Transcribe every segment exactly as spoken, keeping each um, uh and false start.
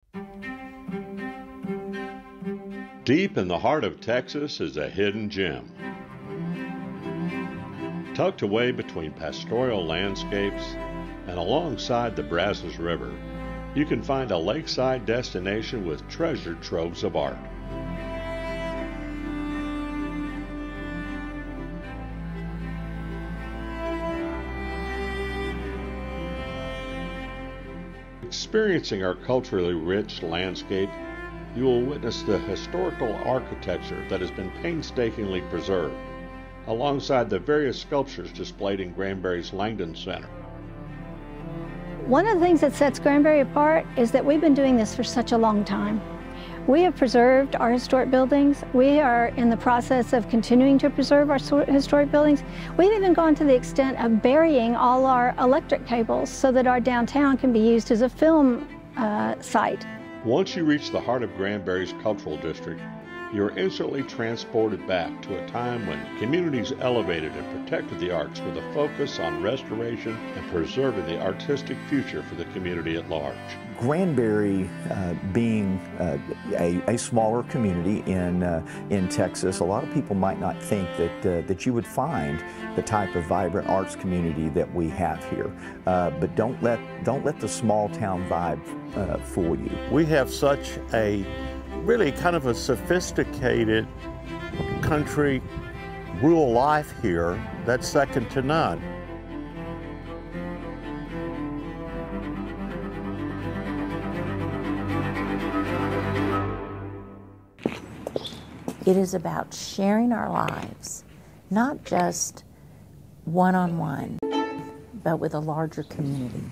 Deep in the heart of Texas is a hidden gem. Tucked away between pastoral landscapes and alongside the Brazos River, you can find a lakeside destination with treasure troves of art. Experiencing our culturally rich landscape, you will witness the historical architecture that has been painstakingly preserved, alongside the various sculptures displayed in Granbury's Langdon Center. One of the things that sets Granbury apart is that we've been doing this for such a long time. We have preserved our historic buildings. We are in the process of continuing to preserve our historic buildings. We've even gone to the extent of burying all our electric cables so that our downtown can be used as a film uh, site. Once you reach the heart of Granbury's Cultural District, you are instantly transported back to a time when communities elevated and protected the arts with a focus on restoration and preserving the artistic future for the community at large. Granbury, uh, being uh, a, a smaller community in, uh, in Texas, a lot of people might not think that, uh, that you would find the type of vibrant arts community that we have here. Uh, but don't let, don't let the small town vibe uh, fool you. We have such a really kind of a sophisticated country rural life here that's second to none. It is about sharing our lives, not just one-on-one, but with a larger community.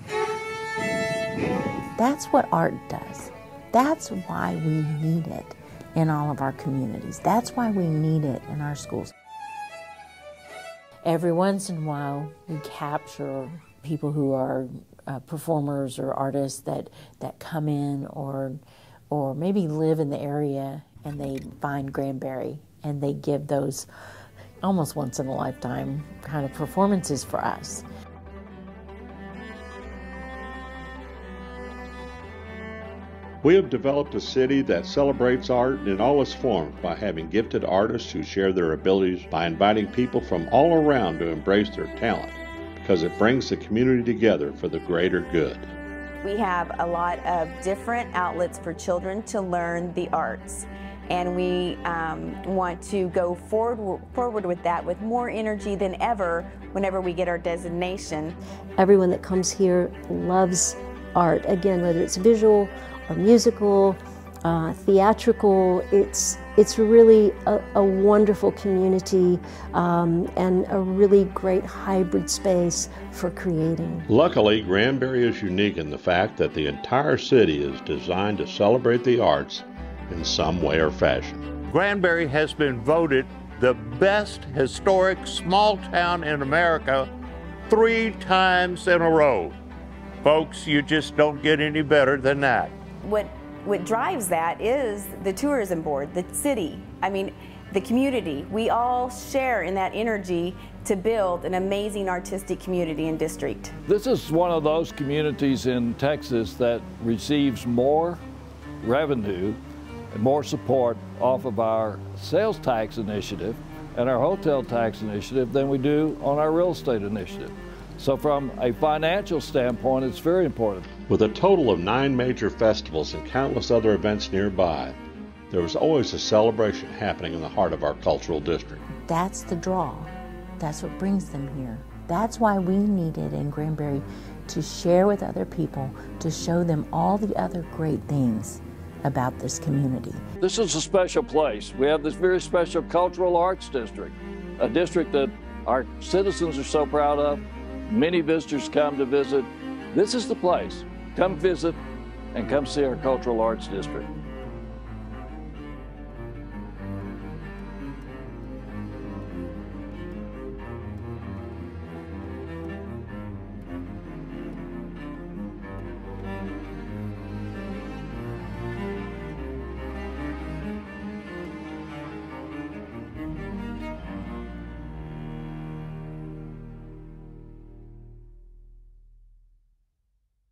That's what art does. That's why we need it in all of our communities. That's why we need it in our schools. Every once in a while, we capture people who are uh, performers or artists that, that come in or, or maybe live in the area, and they find Granbury and they give those almost once in a lifetime kind of performances for us. We have developed a city that celebrates art in all its forms by having gifted artists who share their abilities, by inviting people from all around to embrace their talent, because it brings the community together for the greater good. We have a lot of different outlets for children to learn the arts, and we um, want to go forward, forward with that with more energy than ever whenever we get our designation. Everyone that comes here loves art, again, whether it's visual or musical, uh, theatrical. It's, it's really a, a wonderful community um, and a really great hybrid space for creating. Luckily, Granbury is unique in the fact that the entire city is designed to celebrate the arts in some way or fashion. Granbury has been voted the best historic small town in America three times in a row. Folks, you just don't get any better than that. What, what drives that is the tourism board, the city, I mean, the community. We all share in that energy to build an amazing artistic community and district. This is one of those communities in Texas that receives more revenue and more support off of our sales tax initiative and our hotel tax initiative than we do on our real estate initiative. So from a financial standpoint, it's very important. With a total of nine major festivals and countless other events nearby, there was always a celebration happening in the heart of our cultural district. That's the draw. That's what brings them here. That's why we need it in Granbury, to share with other people, to show them all the other great things about this community. This is a special place. We have this very special cultural arts district, a district that our citizens are so proud of. Many visitors come to visit. This is the place. Come visit and come see our cultural arts district.